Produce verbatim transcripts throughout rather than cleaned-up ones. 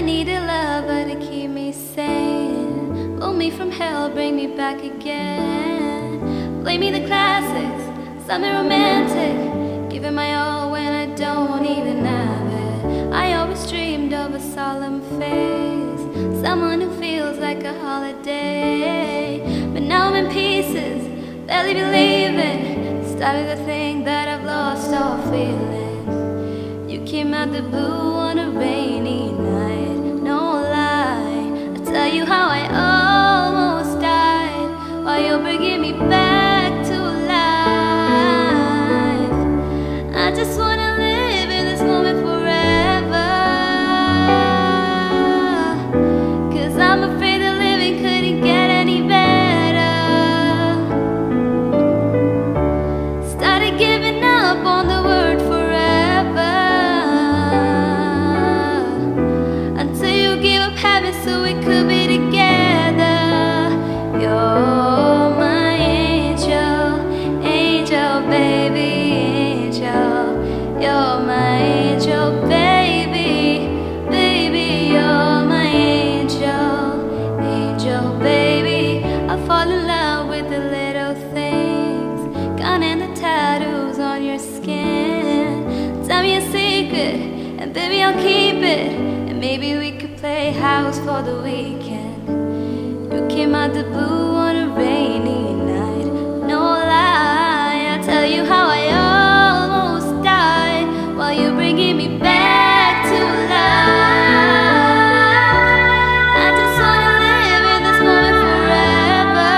need a lover to keep me sane, pull me from hell, bring me back again. Play me the classics, something romantic, giving my all when I don't even have it. I always dreamed of a solemn face, someone who feels like a holiday. But now I'm in pieces, barely believing, starting to think that I've lost all feeling. You came out the blue on a rainy night, no lie, I'll tell you how I almost died, while you're bringing me back to life. I just wanna live in this moment forever, 'cause I'm afraid that living couldn't get any better. Started giving up on the word forever, until you gave up heaven so we could be together. You're my angel, angel baby, angel. You're my angel baby, baby. You're my angel, angel baby. I fall in love with the little things, counting the tattoos on your skin. Tell me a secret, and baby I'll keep it, and maybe we could play house for the weekend. You came out the blue on a rainy night, no lie, I'll tell you how I almost died, while you're bringing me back to life. I just wanna live in this moment forever,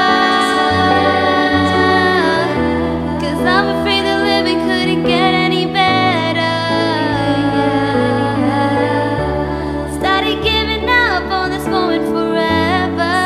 'cause I'm afraid that living couldn't get any better. Started giving up on this moment forever,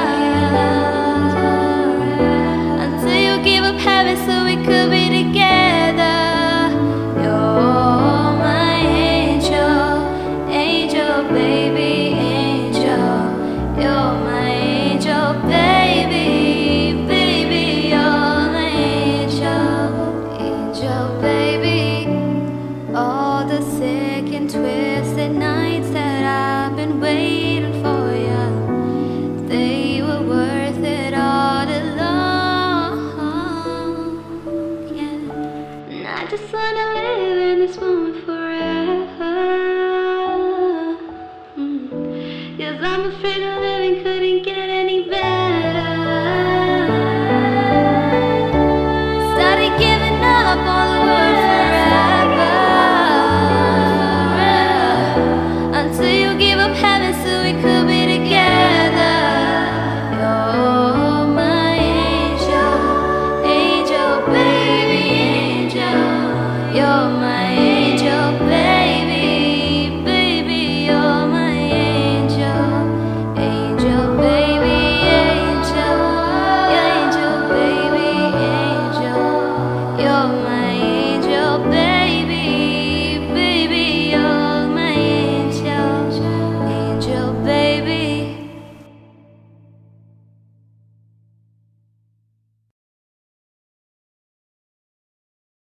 until you gave up heaven so we could be together. You're my angel, angel baby, angel. You're my angel baby, baby. You're my angel, angel baby. All the sick and twisted nights